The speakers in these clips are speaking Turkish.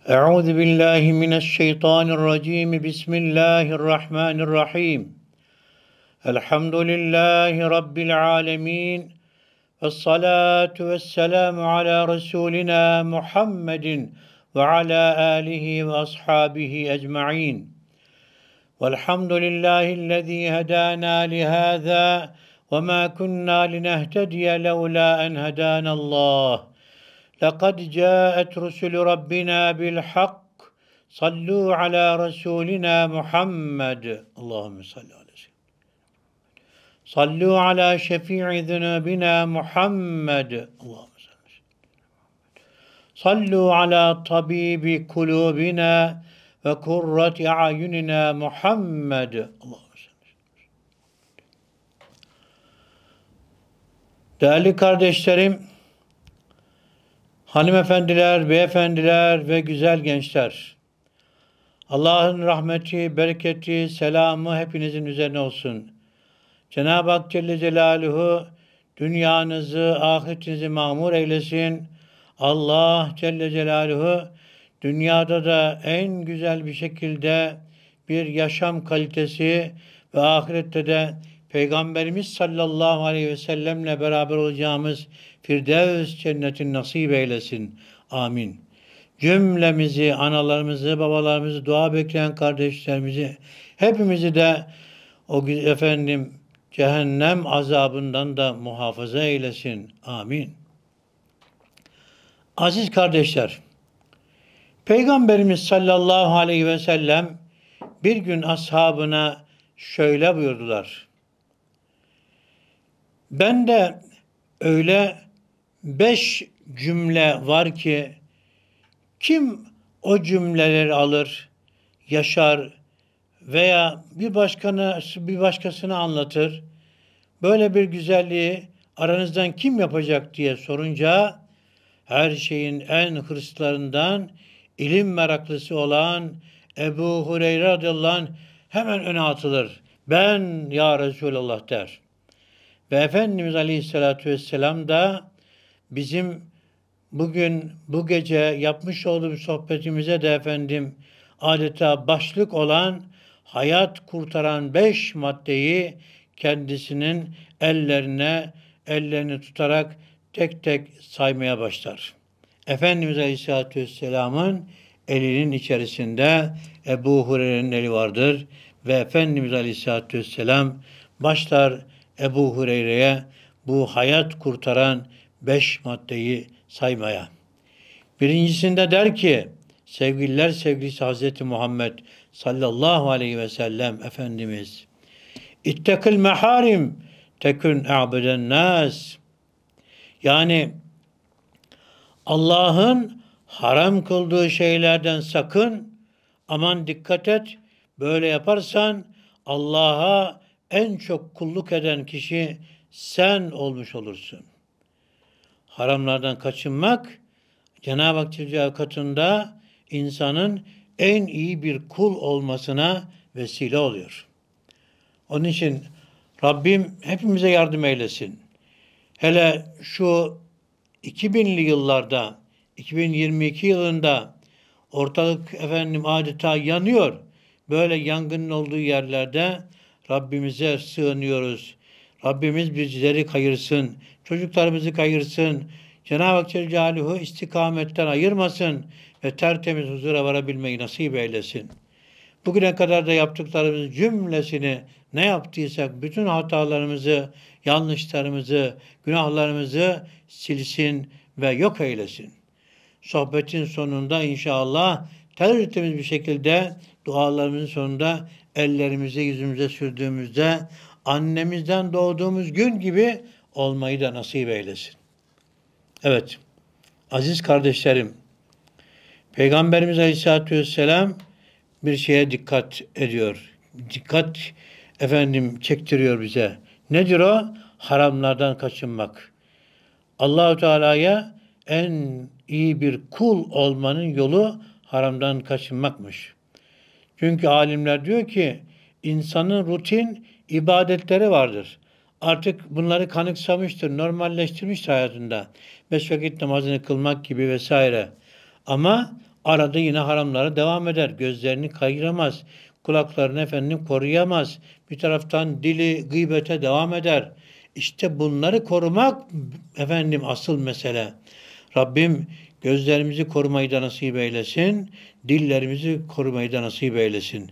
أعوذ بالله من الشيطان الرجيم بسم الله الرحمن الرحيم الحمد لله رب العالمين والصلاة والسلام على رسولنا محمد وعلى آله وأصحابه أجمعين والحمد لله الذي هدانا لهذا وما كنا لنهتدي لولا أن هدانا الله لقد جاءت رسل ربنا بالحق صلوا على رسولنا محمد اللهم صل على سيدنا صلوا على شفيع ذنوبنا محمد اللهم صل صلوا على طبيب قلوبنا وقرة أعيننا محمد اللهم صل. Değerli kardeşlerim, hanımefendiler, beyefendiler ve güzel gençler, Allah'ın rahmeti, bereketi, selamı hepinizin üzerine olsun. Cenab-ı Hak Celle Celaluhu dünyanızı, ahiretinizi mamur eylesin. Allah Celle Celaluhu dünyada da en güzel bir şekilde bir yaşam kalitesi ve ahirette de Peygamberimiz sallallahu aleyhi ve sellemle beraber olacağımız Firdevs cennetini nasip eylesin. Amin. Cümlemizi, analarımızı, babalarımızı, dua bekleyen kardeşlerimizi, hepimizi de cehennem azabından da muhafaza eylesin. Amin. Aziz kardeşler, Peygamberimiz sallallahu aleyhi ve sellem bir gün ashabına şöyle buyurdular. Ben de öyle 5 cümle var ki kim o cümleleri alır, yaşar veya bir başkasına anlatır, böyle bir güzelliği aranızdan kim yapacak diye sorunca her şeyin en hırslarından ilim meraklısı olan Ebu Hureyre radıyallahu anh hemen öne atılır. Ben ya Resulallah der. Ve Efendimiz Aleyhisselatü Vesselam da bizim bugün bu gece yapmış olduğumuz sohbetimize de adeta başlık olan hayat kurtaran 5 maddeyi kendisinin ellerini tutarak tek tek saymaya başlar. Efendimiz Aleyhisselatü Vesselam'ın elinin içerisinde Ebu Hureyre'nin eli vardır ve Efendimiz Aleyhisselatü Vesselam başlar Ebu Hureyre'ye bu hayat kurtaran 5 maddeyi saymaya. Birincisinde der ki, sevgililer sevgilisi Hazreti Muhammed sallallahu aleyhi ve sellem Efendimiz, İttekil meharim tekün a'beden nas. Yani Allah'ın haram kıldığı şeylerden sakın, aman dikkat et, böyle yaparsan Allah'a en çok kulluk eden kişi sen olmuş olursun. Haramlardan kaçınmak, Cenab-ı Hak Teala katında insanın en iyi bir kul olmasına vesile oluyor. Onun için Rabbim hepimize yardım eylesin. Hele şu 2000'li yıllarda, 2022 yılında ortalık adeta yanıyor. Böyle yangının olduğu yerlerde Rabbimize sığınıyoruz. Rabbimiz bizleri kayırsın, çocuklarımızı kayırsın. Cenab-ı Hak Celle Celaluhu istikametten ayırmasın ve tertemiz huzura varabilmeyi nasip eylesin. Bugüne kadar da yaptıklarımızın cümlesini ne yaptıysak bütün hatalarımızı, yanlışlarımızı, günahlarımızı silsin ve yok eylesin. Sohbetin sonunda inşallah tertemiz bir şekilde dualarımızın sonunda ellerimizi yüzümüze sürdüğümüzde annemizden doğduğumuz gün gibi olmayı da nasip eylesin. Evet, aziz kardeşlerim, Peygamberimiz Aleyhisselatü Vesselam bir şeye dikkat ediyor. Dikkat çektiriyor bize. Nedir o? Haramlardan kaçınmak. Allah-u Teala'ya en iyi bir kul olmanın yolu haramdan kaçınmakmış. Çünkü alimler diyor ki insanın rutin ibadetleri vardır. Artık bunları kanıksamıştır, normalleştirmiştir hayatında. 5 vakit namazını kılmak gibi vesaire. Ama Arada yine haramlara devam eder. Gözlerini kayıramaz. Kulaklarını efendim koruyamaz. Bir taraftan dili gıybete devam eder. İşte bunları korumak efendim asıl mesele. Rabbim gözlerimizi korumayı da nasip eylesin. Dillerimizi korumayı da nasip eylesin.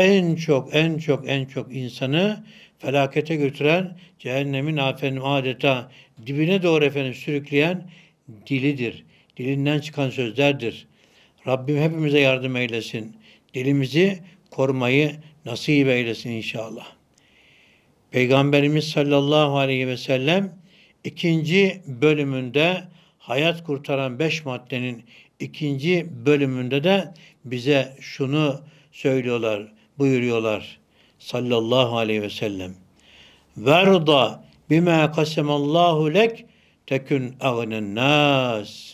En çok insanı felakete götüren, cehennemin efendim adeta dibine doğru efendim sürükleyen dilidir. Dilinden çıkan sözlerdir. Rabbim hepimize yardım eylesin. Dilimizi korumayı nasip eylesin inşallah. Peygamberimiz sallallahu aleyhi ve sellem ikinci bölümünde hayat kurtaran 5 maddenin ikinci bölümünde de bize şunu söylüyorlar, buyuruyorlar sallallahu aleyhi ve sellem. Verda bima kasemallahu lek tekün agnen nas.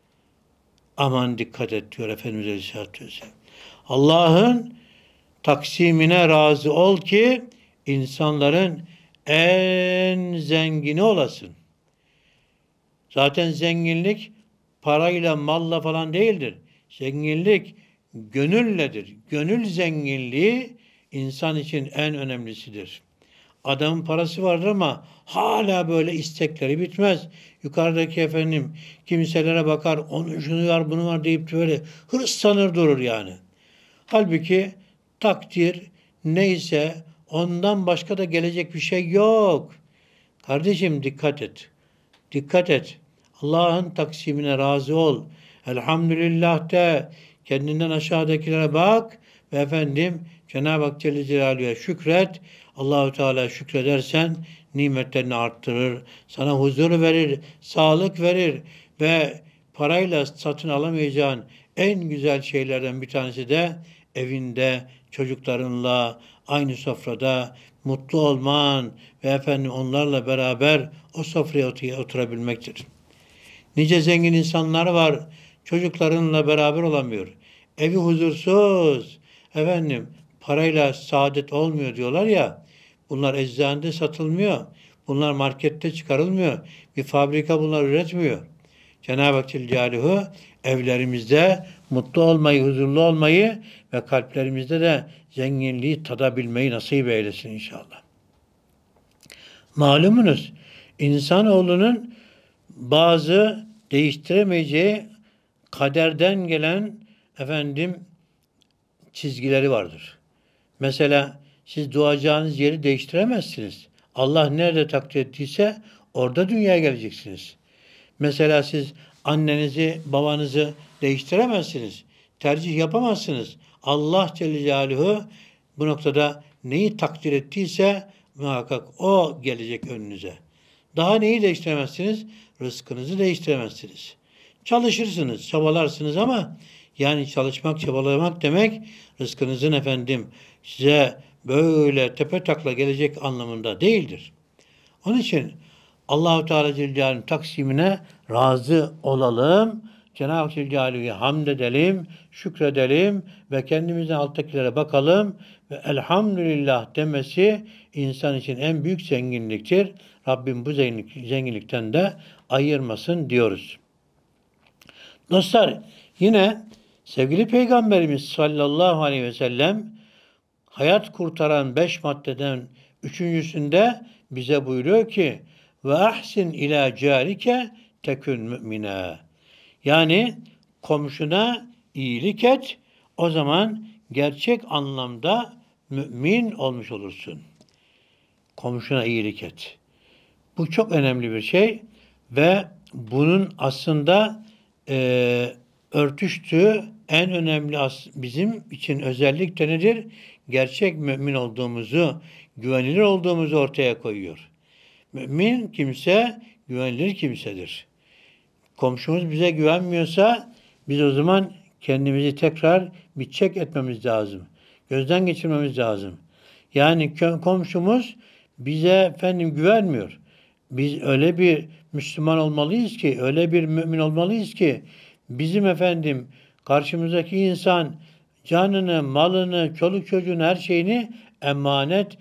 Aman dikkat et diyor Efendimiz Aleyhisselatü Vesselam. Allah'ın taksimine razı ol ki insanların en zengini olasın. Zaten zenginlik parayla, malla falan değildir. Zenginlik gönülledir. Gönül zenginliği insan için en önemlisidir. Adamın parası vardır ama hala böyle istekleri bitmez. Yukarıdaki efendim kimselere bakar, onun şunu var, bunu var deyip böyle hırslanır durur yani. Halbuki takdir neyse ondan başka da gelecek bir şey yok. Kardeşim dikkat et. Dikkat et. Allah'ın taksimine razı ol. Elhamdülillah de kendinden aşağıdakilere bak ve efendim Cenab-ı Hak Celle Celaluhu'ya şükret. Allahu Teala şükredersen nimetlerini arttırır, sana huzur verir, sağlık verir ve parayla satın alamayacağın en güzel şeylerden bir tanesi de evinde çocuklarınla aynı sofrada mutlu olman ve efendim onlarla beraber o sofraya oturabilmektir. Nice zengin insanlar var, çocuklarınla beraber olamıyor. Evi huzursuz, efendim parayla saadet olmuyor diyorlar ya, bunlar eczanede satılmıyor, bunlar markette çıkarılmıyor, bir fabrika bunlar üretmiyor. Cenab-ı Hak Celle Celaluhu evlerimizde mutlu olmayı, huzurlu olmayı ve kalplerimizde de zenginliği tadabilmeyi nasip eylesin inşallah. Malumunuz insanoğlunun bazı değiştiremeyeceği kaderden gelen efendim çizgileri vardır. Mesela siz doğacağınız yeri değiştiremezsiniz. Allah nerede takdir ettiyse orada dünyaya geleceksiniz. Mesela siz annenizi, babanızı değiştiremezsiniz. Tercih yapamazsınız. Allah Celle Celaluhu bu noktada neyi takdir ettiyse muhakkak o gelecek önünüze. Daha neyi değiştiremezsiniz? Rızkınızı değiştiremezsiniz. Çalışırsınız, çabalarsınız ama yani çalışmak, çabalamak demek rızkınızın efendim size böyle tepe takla gelecek anlamında değildir. Onun için Allah-u Teala Celle Celaluhu'nun taksimine razı olalım. Cenab-ı Hak Celle Celaluhu'ya hamd edelim, şükredelim ve kendimizden alttakilere bakalım ve elhamdülillah demesi insan için en büyük zenginliktir. Rabbim bu zenginlikten de ayırmasın diyoruz. Dostlar yine sevgili Peygamberimiz sallallahu aleyhi ve sellem hayat kurtaran 5 maddeden üçüncüsünde bize buyuruyor ki ve ahsin ila carike tekün mümine. Yani komşuna iyilik et, o zaman gerçek anlamda mümin olmuş olursun. Komşuna iyilik et. Bu çok önemli bir şey ve bunun aslında örtüştüğü en önemli bizim için özellik de nedir? Gerçek mümin olduğumuzu, güvenilir olduğumuzu ortaya koyuyor. Mümin kimse güvenilir kimsedir. Komşumuz bize güvenmiyorsa biz o zaman kendimizi tekrar bir check etmemiz lazım. Gözden geçirmemiz lazım. Yani komşumuz bize efendim güvenmiyor. Biz öyle bir Müslüman olmalıyız ki, öyle bir mümin olmalıyız ki bizim efendim karşımızdaki insan canını, malını, çoluk çocuğun her şeyini emanet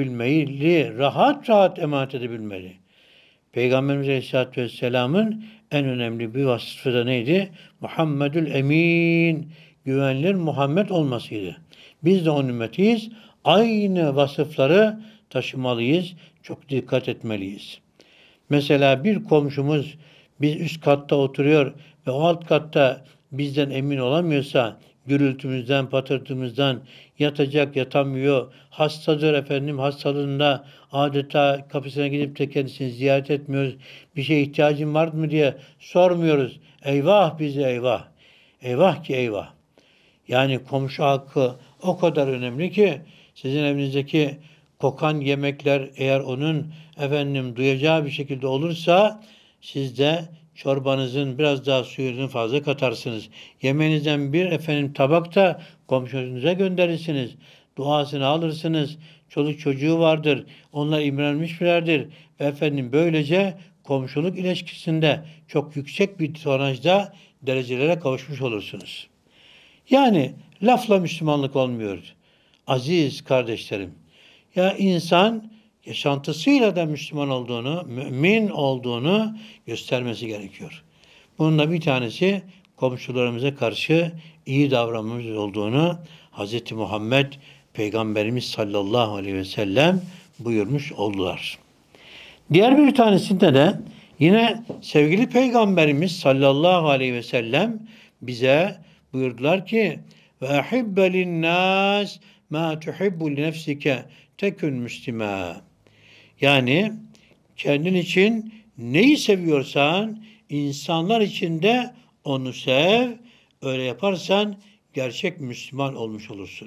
edebilmeli, rahat rahat emanet edebilmeli. Peygamberimiz Aleyhisselatü Vesselam'ın en önemli bir vasfı da neydi? Muhammedül Emin, güvenilir Muhammed olmasıydı. Biz de onun ümmetiyiz. Aynı vasıfları taşımalıyız. Çok dikkat etmeliyiz. Mesela bir komşumuz biz üst katta oturuyor ve o alt katta bizden emin olamıyorsa, gürültümüzden, patırtımızdan, yatacak, yatamıyor, hastadır efendim, hastalığında adeta kapısına gidip de kendisini ziyaret etmiyoruz. Bir şeye ihtiyacın var mı diye sormuyoruz. Eyvah bize eyvah. Eyvah ki eyvah. Yani komşu hakkı o kadar önemli ki sizin evinizdeki kokan yemekler eğer onun duyacağı bir şekilde olursa siz de çorbanızın biraz daha suyunu fazla katarsınız. Yemeğinizden bir tabak da komşunuza gönderirsiniz. Duasını alırsınız. Çoluk çocuğu vardır. Onlar imrenmişlerdir. Ve böylece komşuluk ilişkisinde çok yüksek bir tonajda derecelere kavuşmuş olursunuz. Yani lafla Müslümanlık olmuyor. Aziz kardeşlerim. Ya insan yaşantısıyla da Müslüman olduğunu, mümin olduğunu göstermesi gerekiyor. Bunun da bir tanesi komşularımıza karşı iyi davranmamız olduğunu Hz. Muhammed Peygamberimiz sallallahu aleyhi ve sellem buyurmuş oldular. Diğer bir tanesinde de yine sevgili Peygamberimiz sallallahu aleyhi ve sellem bize buyurdular ki ve ahibbe linnâs mâ tuhibbu li nefsike tekün müslima. Yani kendin için neyi seviyorsan insanlar için de onu sev. Öyle yaparsan gerçek Müslüman olmuş olursun.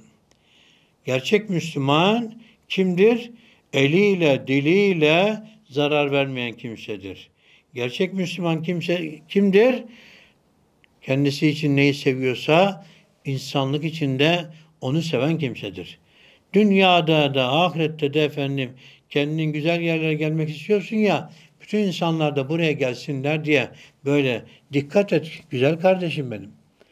Gerçek Müslüman kimdir? Eliyle, diliyle zarar vermeyen kimsedir. Gerçek Müslüman kimdir? Kendisi için neyi seviyorsa insanlık için de onu seven kimsedir. Dünyada da ahirette de kendin güzel yerlere gelmek istiyorsun ya, bütün insanlar da buraya gelsinler diye böyle dikkat et güzel kardeşim benim.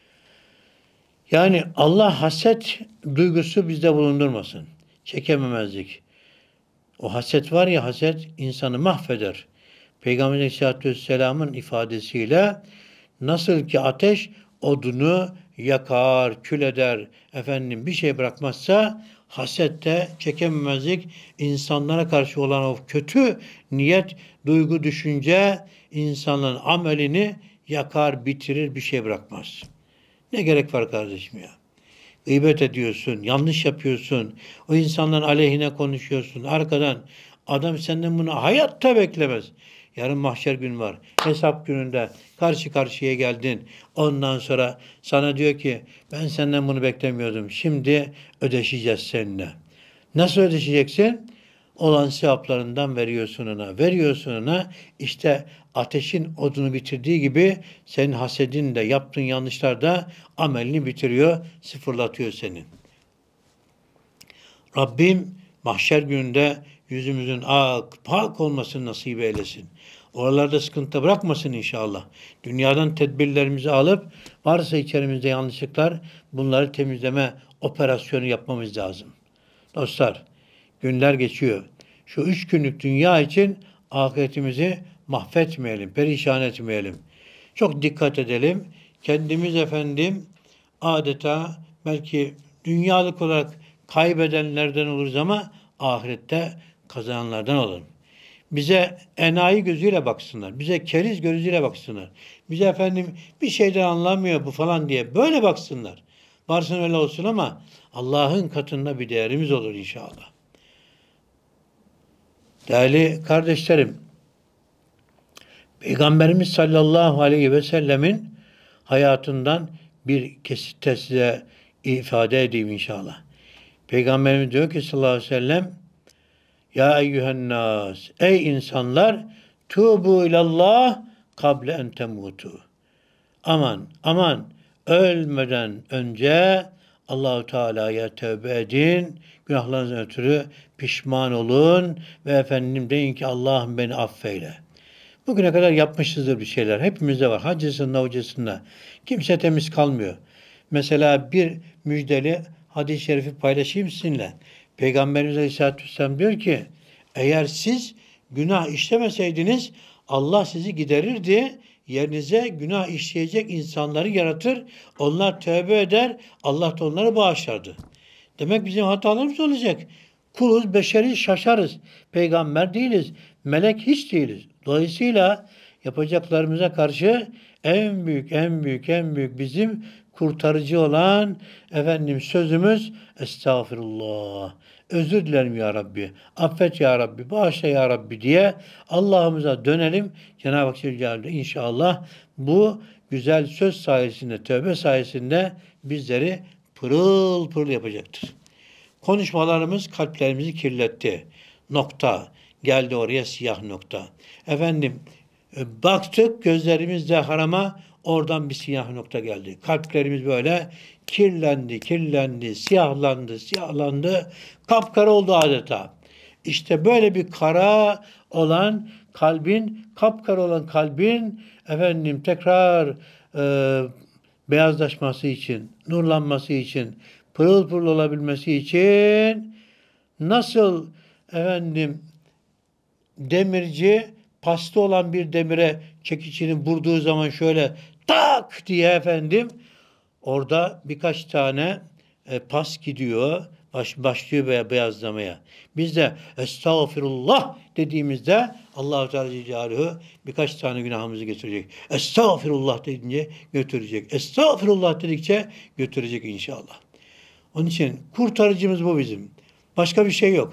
Yani Allah haset duygusu bizde bulundurmasın. Çekememezlik. O haset var ya, haset insanı mahveder. Peygamber Aleyhisselatü Vesselam'ın ifadesiyle nasıl ki ateş odunu yakar, kül eder, bir şey bırakmazsa hasette çekememezlik insanlara karşı olan o kötü niyet, duygu, düşünce insanların amelini yakar, bitirir, bir şey bırakmaz. Ne gerek var kardeşim ya? Gıybet ediyorsun, yanlış yapıyorsun, o insanların aleyhine konuşuyorsun, arkadan adam senden bunu hayatta beklemez. Yarın mahşer gün var. Hesap gününde karşı karşıya geldin. Ondan sonra sana diyor ki ben senden bunu beklemiyordum. Şimdi ödeşeceğiz seninle. Nasıl ödeşeceksin? Olan sevaplarından veriyorsun ona. Veriyorsun ona. İşte ateşin odunu bitirdiği gibi senin hasedin de yaptığın yanlışlar da amelini bitiriyor, sıfırlatıyor senin. Rabbim mahşer gününde yüzümüzün ak, pak olmasını nasip eylesin. Oralarda sıkıntı bırakmasın inşallah. Dünyadan tedbirlerimizi alıp varsa içerimizde yanlışlıklar bunları temizleme operasyonu yapmamız lazım. Dostlar, günler geçiyor. Şu 3 günlük dünya için ahiretimizi mahvetmeyelim, perişan etmeyelim. Çok dikkat edelim. Kendimiz adeta belki dünyalık olarak kaybedenlerden oluruz ama ahirette kazananlardan olalım. Bize enayi gözüyle baksınlar. Bize keriz gözüyle baksınlar. Bize bir şeyden anlamıyor bu falan diye böyle baksınlar. Varsın öyle olsun ama Allah'ın katında bir değerimiz olur inşallah. Değerli kardeşlerim, Peygamberimiz sallallahu aleyhi ve sellemin hayatından bir kesitte size ifade edeyim inşallah. Peygamberimiz diyor ki sallallahu aleyhi ve sellem ya eyyühennâs ey insanlar tuğbu ilallah kable en temutu. Aman ölmeden önce Allahu Teala'ya tövbe edin. Günahlarınızdan ötürü pişman olun ve deyin ki Allah'ım beni affeyle. Bugüne kadar yapmışızdır bir şeyler. Hepimizde var. Hacısında, hocasında. Kimse temiz kalmıyor. Mesela bir müjdeli hadis-i şerifi paylaşayım sizinle. Peygamberimiz Aleyhisselatü Vesselam diyor ki eğer siz günah işlemeseydiniz Allah sizi giderirdi. yerinize günah işleyecek insanları yaratır. Onlar tövbe eder. Allah da onları bağışlardı. Demek bizim hatalarımız olacak. Kuluz, beşeriz, şaşarız. Peygamber değiliz. Melek hiç değiliz. Dolayısıyla yapacaklarımıza karşı en büyük, en büyük, en büyük bizim kurtarıcı olan sözümüz estağfirullah. Özür dilerim ya Rabbi. Affet ya Rabbi. Bağışla ya Rabbi diye Allah'ımıza dönelim. Cenab-ı Hak Celle inşallah bu güzel söz sayesinde, tövbe sayesinde bizleri pırıl pırıl yapacaktır. Konuşmalarımız kalplerimizi kirletti. Nokta. Geldi oraya siyah nokta. Baktık gözlerimiz de harama, oradan bir siyah nokta geldi. Kalplerimiz böyle kirlendi, siyahlandı, kapkara oldu adeta. İşte böyle bir kapkara olan kalbin tekrar beyazlaşması için, nurlanması için, pırıl pırıl olabilmesi için nasıl demirci pasta olan bir demire çekiçini vurduğu zaman şöyle tak diye orada birkaç tane pas gidiyor. Başlıyor beyazlamaya. Biz de estağfirullah dediğimizde Allah-u Teala Celaluhu birkaç tane günahımızı götürecek. Estağfirullah dedince götürecek. Estağfirullah dedikçe götürecek inşallah. Onun için kurtarıcımız bu bizim. Başka bir şey yok.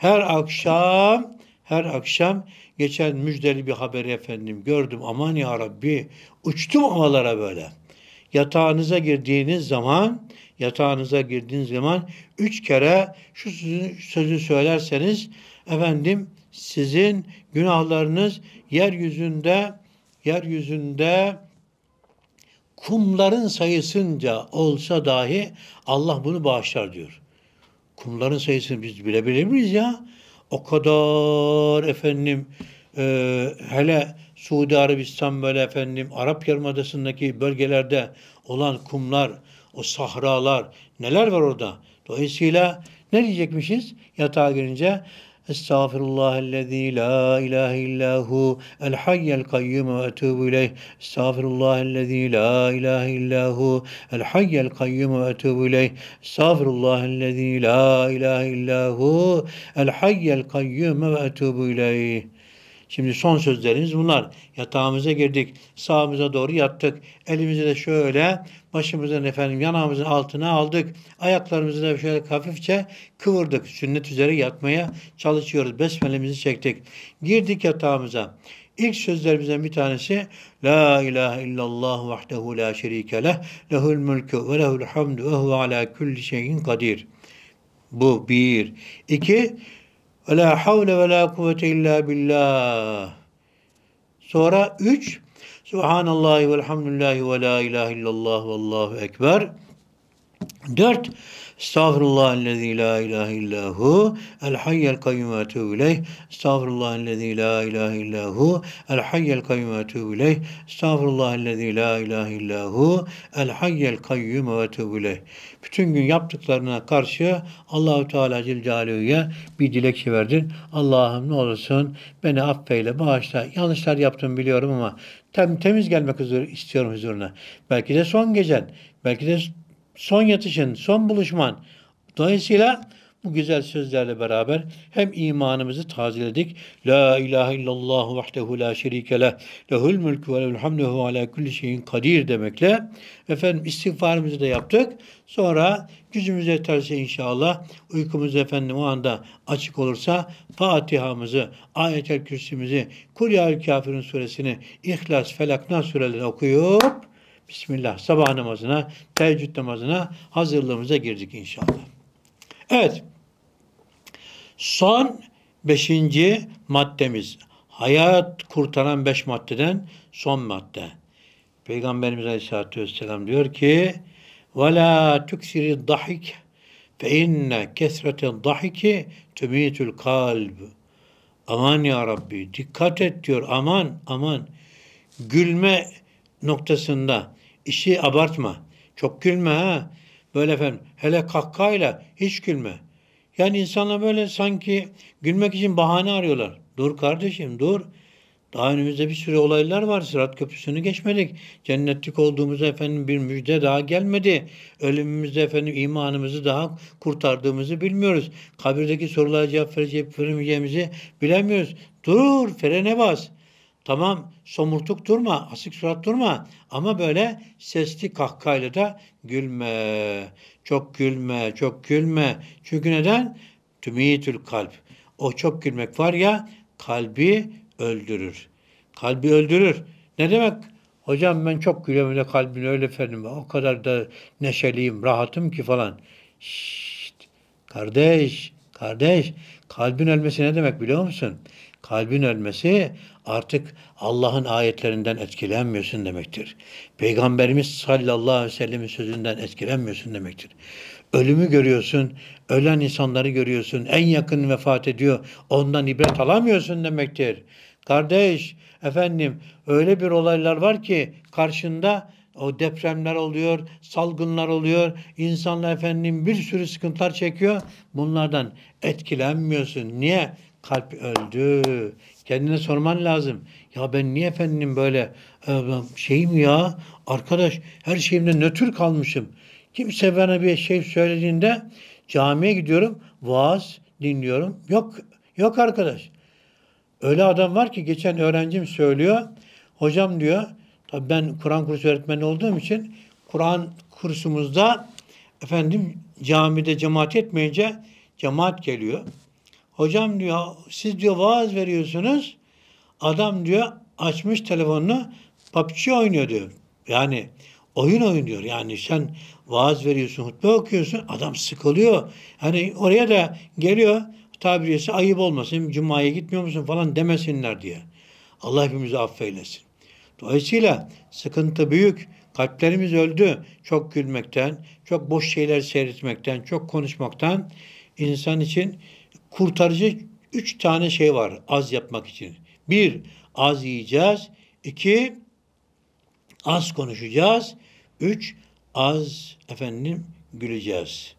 Her akşam geçen müjdeli bir haberi gördüm. Aman ya Rabbi, uçtum havalara böyle. Yatağınıza girdiğiniz zaman 3 kere şu sözü söylerseniz sizin günahlarınız yeryüzünde kumların sayısınca olsa dahi Allah bunu bağışlar diyor. Kumların sayısını biz bilebilir miyiz ya? O kadar hele Suudi Arabistan böyle Arap Yarımadası'ndaki bölgelerde olan kumlar, o sahralar, neler var orada? Dolayısıyla ne diyecekmişiz yatağa girince? Estağfirullahellezî la ilahe illahu el hayyel kayyum ve etûbü ileyh. Estağfirullahellezî la ilahe illahu el hayyel kayyum ve etûbü ileyh. Estağfirullahellezî la ilahe illahu el hayyel kayyum ve etûbü ileyh. Şimdi son sözlerimiz bunlar. Yatağımıza girdik. Sağımıza doğru yattık. Elimizi de şöyle başımızın yanağımızın altına aldık. Ayaklarımızı da şöyle hafifçe kıvırdık. Sünnet üzere yatmaya çalışıyoruz. Besmelemizi çektik. Girdik yatağımıza. İlk sözlerimizden bir tanesi La ilahe illallah vahdehu la şerike leh lehul mülkü ve lehul hamdu ve huve ala kulli şeyin kadir. Bu bir. İki ve la havle ve la kuvvete illa billah. Sonra 3 Subhanallahi velhamdülillahi ve la ilahe illallah ve allahu ekber. 4 Estağfirullahellezî la ilahe illahu el hayyel kayyum ve etûbü ileyh. Estağfirullahellezî la ilahe illahu el hayyel kayyum ve etûbü ileyh. Estağfirullahellezî la ilahe illahu el hayyel kayyum ve etûbü ileyh. Bütün gün yaptıklarına karşı Allahu Teala Celle Celaluhu'ya bir dilekçe verdin. Allah'ım ne olursun beni affeyle, bağışla. Yanlışlar yaptım biliyorum ama temiz gelmek istiyorum huzuruna. Belki de son gecen, belki de son yatışın, son buluşman. Dolayısıyla bu güzel sözlerle beraber hem imanımızı tazeledik. La ilahe illallah vahdehu la şerike leh. Lehul mülkü ve lehul hamdu ve ala kulli şeyin kadir demekle istiğfarımızı da yaptık. Sonra gücümüz yeterse inşallah uykumuz o anda açık olursa Fatiha'mızı, Ayet-el Kürsü'müzü, Kul ya Kafirun suresini, İhlas, Felak, Nas surelerini okuyup Bismillah sabah namazına, teheccüd namazına hazırlığımıza girdik inşallah. Evet. Son 5. maddemiz. Hayat kurtaran 5 maddeden son madde. Peygamberimiz Aleyhisselatü Vesselam diyor ki وَلَا تُكْسِرِ الضَّحِكِ فَاِنَّ كَسْرَةَ الضَّحِكِ تُمِيتُ الْقَلْبِ. Aman ya Rabbi dikkat et diyor. Aman. Gülme noktasında işi abartma. Çok gülme ha. Böyle hele kahkahayla hiç gülme. Yani insanlar böyle sanki gülmek için bahane arıyorlar. Dur kardeşim dur. Daha önümüzde bir sürü olaylar var. Sırat Köprüsü'nü geçmedik. Cennetlik olduğumuza efendim bir müjde daha gelmedi. Ölümümüzde efendim imanımızı daha kurtardığımızı bilmiyoruz. Kabirdeki sorulara cevap veremeyeceğimizi bilemiyoruz. Dur, frene bas. Tamam, somurtuk durma, asık surat durma. Ama böyle sesli kahkahayla da gülme. Çok gülme, çok gülme. Çünkü neden? Tümitül kalp. O çok gülmek var ya, kalbi öldürür. Kalbi öldürür. Ne demek? Hocam ben çok gülüyorum öyle kalbini öyle efendim. O kadar da neşeliyim, rahatım ki falan. Şşt, kardeş, kardeş. Kalbin ölmesi ne demek biliyor musun? Kalbin ölmesi artık Allah'ın ayetlerinden etkilenmiyorsun demektir. Peygamberimiz sallallahu aleyhi ve sellemin sözünden etkilenmiyorsun demektir. Ölümü görüyorsun, ölen insanları görüyorsun, en yakın vefat ediyor, ondan ibret alamıyorsun demektir. Kardeş, efendim öyle bir olaylar var ki karşında o depremler oluyor, salgınlar oluyor, insanlar efendim bir sürü sıkıntılar çekiyor. Bunlardan etkilenmiyorsun. Niye? Kalp öldü. Kendine sorman lazım. Ya ben niye efendim böyle şeyim ya? Arkadaş her şeyimde nötr kalmışım. Kimse bana bir şey söylediğinde camiye gidiyorum, vaaz dinliyorum. Yok, yok arkadaş. Öyle adam var ki geçen öğrencim söylüyor. Hocam diyor, tabii ben Kur'an kursu öğretmeni olduğum için Kur'an kursumuzda efendim camide cemaat etmeyince cemaat geliyor. Hocam diyor siz diyor vaaz veriyorsunuz. Adam diyor açmış telefonunu PUBG oynuyor diyor. Yani oyun oynuyor. Yani sen vaaz veriyorsun, hutbe okuyorsun. Adam sıkılıyor. Hani oraya da geliyor tabiriyesi ayıp olmasın. Cuma'ya gitmiyor musun falan demesinler diye. Allah hepimizi affeylesin. Dolayısıyla sıkıntı büyük. Kalplerimiz öldü. Çok gülmekten, çok boş şeyler seyretmekten, çok konuşmaktan insan için kurtarıcı 3 tane şey var az yapmak için. Bir, az yiyeceğiz. İki, az konuşacağız. Üç, az efendim güleceğiz.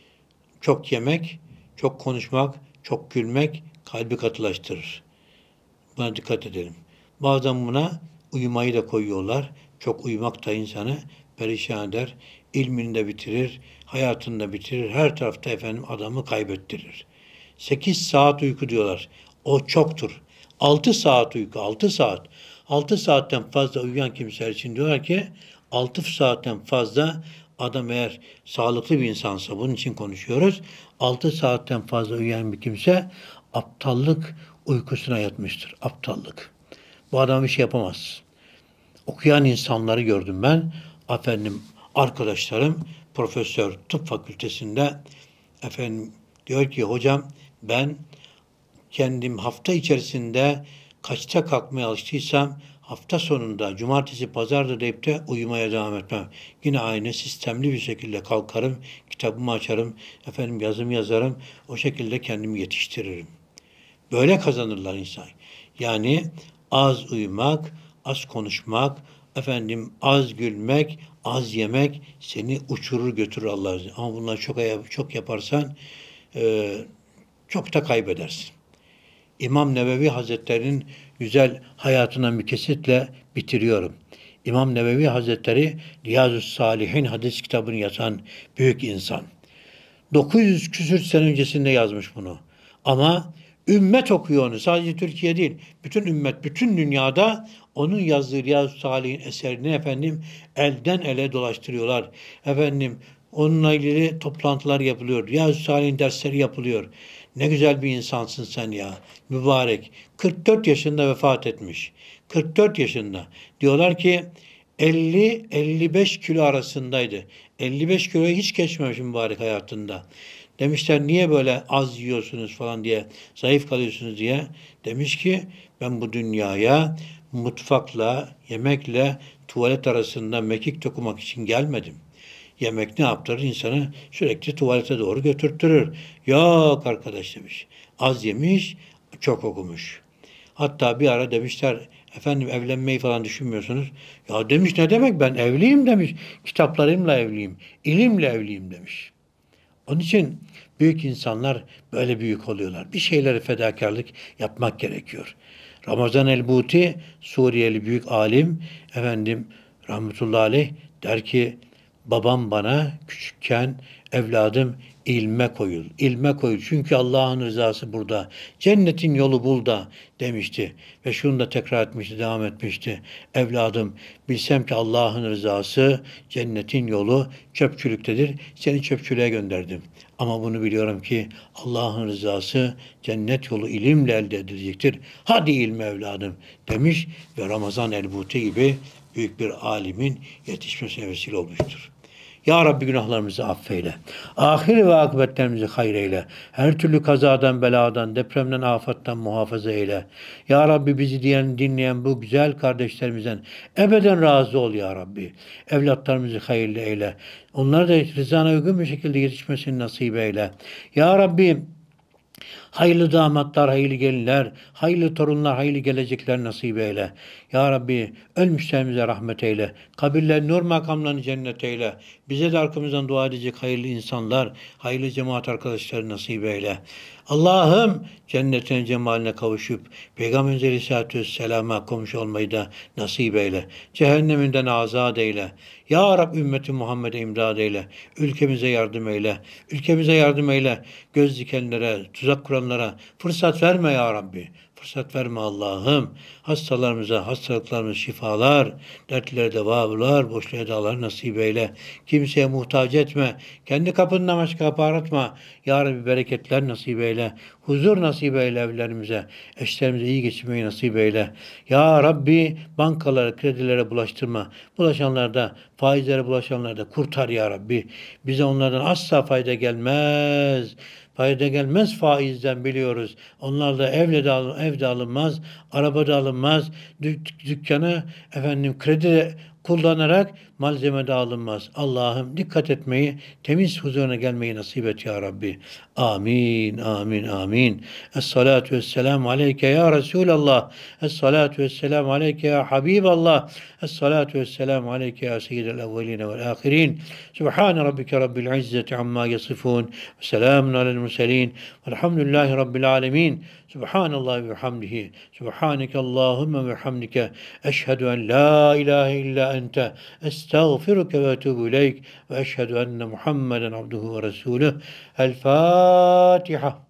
Çok yemek, çok konuşmak, çok gülmek kalbi katılaştırır. Buna dikkat edelim. Bazen buna uyumayı da koyuyorlar. Çok uyumak da insanı perişan eder. İlmini de bitirir, hayatını da bitirir. Her tarafta efendim adamı kaybettirir. 8 saat uyku diyorlar. O çoktur. 6 saat uyku, 6 saat. 6 saatten fazla uyuyan kimseler için diyorlar ki 6 saatten fazla adam eğer sağlıklı bir insansa bunun için konuşuyoruz. 6 saatten fazla uyuyan bir kimse aptallık uykusuna yatmıştır. Aptallık. Bu adam bir şey yapamaz. Okuyan insanları gördüm ben. Efendim arkadaşlarım profesör tıp fakültesinde efendim diyor ki hocam ben kendim hafta içerisinde kaçta kalkmaya alıştıysam hafta sonunda cumartesi pazarda deyip de uyumaya devam etmem. Yine aynı sistemli bir şekilde kalkarım, kitabımı açarım, efendim yazımı yazarım, o şekilde kendimi yetiştiririm. Böyle kazanırlar insan. Yani az uyumak, az konuşmak, efendim az gülmek, az yemek seni uçurur götürür Allah'a. Ama bunları çok yaparsan e, çok da kaybedersin. İmam Nevevi Hazretleri'nin güzel hayatından bir kesitle bitiriyorum. İmam Nevevi Hazretleri Riyazu Salihin hadis kitabını yazan büyük insan. 900 küsür sene öncesinde yazmış bunu. Ama ümmet okuyor onu. Sadece Türkiye değil. Bütün ümmet, bütün dünyada onun yazdığı Riyazu Salih'in eserini efendim elden ele dolaştırıyorlar. Efendim onunla ilgili toplantılar yapılıyor. Riyazu Salih'in dersleri yapılıyor. Ne güzel bir insansın sen ya. Mübarek. 44 yaşında vefat etmiş. 44 yaşında. Diyorlar ki 50-55 kilo arasındaydı. 55 kiloyu hiç geçmemiş mübarek hayatında. Demişler niye böyle az yiyorsunuz falan diye, zayıf kalıyorsunuz diye. Demiş ki ben bu dünyaya mutfakla, yemekle, tuvalet arasında mekik dokumak için gelmedim. Yemek ne yaptırır? İnsanı sürekli tuvalete doğru götürtürür. Yok arkadaş demiş. Az yemiş, çok okumuş. Hatta bir ara demişler efendim evlenmeyi falan düşünmüyorsunuz. Ya demiş ne demek ben evliyim demiş. Kitaplarımla evliyim, ilimle evliyim demiş. Onun için büyük insanlar böyle büyük oluyorlar. Bir şeyleri fedakarlık yapmak gerekiyor. Ramazan el-Buti, Suriyeli büyük alim, efendim rahmetullahi aleyh der ki, babam bana küçükken evladım ilme koyul. İlme koyul. Çünkü Allah'ın rızası burada. Cennetin yolu burada demişti. Ve şunu da tekrar etmişti, devam etmişti. Evladım bilsem ki Allah'ın rızası, cennetin yolu çöpçülüktedir. Seni çöpçülüğe gönderdim. Ama bunu biliyorum ki Allah'ın rızası cennet yolu ilimle elde edilecektir. Hadi ilme evladım demiş ve Ramazan el-Buti gibi büyük bir alimin yetişmesine vesile olmuştur. Ya Rabbi günahlarımızı affeyle. Ahir ve akıbetlerimizi hayır eyle. Her türlü kazadan, beladan, depremden, afattan muhafaza eyle. Ya Rabbi bizi dinleyen bu güzel kardeşlerimizden ebeden razı ol ya Rabbi. Evlatlarımızı hayırlı eyle. Onları da rızana uygun bir şekilde yetişmesini nasip eyle. Ya Rabbi hayırlı damatlar, hayırlı gelinler, hayırlı torunlar, hayırlı gelecekler nasip eyle. Ya Rabbi ölmüşlerimize rahmet eyle. Kabirler nur makamlarını cennet eyle. Bize de arkamızdan dua edecek hayırlı insanlar, hayırlı cemaat arkadaşları nasip eyle. Allah'ım cennetin cemaline kavuşup Peygamberimiz Aleyhisselatü Vesselam'a komşu olmayı da nasip eyle. Cehenneminden azat eyle. Ya Rabbi ümmeti Muhammed'e imdad eyle. Ülkemize yardım eyle. Ülkemize yardım eyle. Göz dikenlere, tuzak kuranlara fırsat verme ya Rabbi. Fırsat verme Allah'ım. Hastalarımıza, hastalıklarımıza şifalar, dertlilere devalar, boşluğa dağlar nasip eyle. Kimseye muhtaç etme. Kendi kapından başka kapı aratma. Ya Rabbi bereketler nasip eyle. Huzur nasip eyle evlerimize. Eşlerimize iyi geçirmeyi nasip eyle. Ya Rabbi bankalara, kredilere bulaştırma. Bulaşanlar da, faizlere bulaşanlar da kurtar ya Rabbi. Bize onlardan asla fayda gelmez. Fayda gelmez faizden biliyoruz. Onlar da evde alınmaz, arabada alınmaz, dükkanı efendim kredi kullanarak malzeme de alınmaz. Allah'ım dikkat etmeyi, temiz huzuruna gelmeyi nasip et ya Rabbi. Amin, amin, amin. Es-salatu vesselamu aleyke ya Resulallah. Es-salatu vesselamu aleyke ya Habiballah. Es-salatu vesselamu aleyke ya seyyidel evveline vel ahirin. Subhane rabbike rabbil izzeti amma yasifun. Ve selamun alel murselin. Velhamdülillahi rabbil alemin. Subhanallah ve hamdihi. Subhaneke Allahümme ve hamdike. Eşhedü en la ilahe illa ente. Estağfiruke ve etubu ileyk. Ve eşhedü enne Muhammeden abduhu ve resuluh. El Fatiha.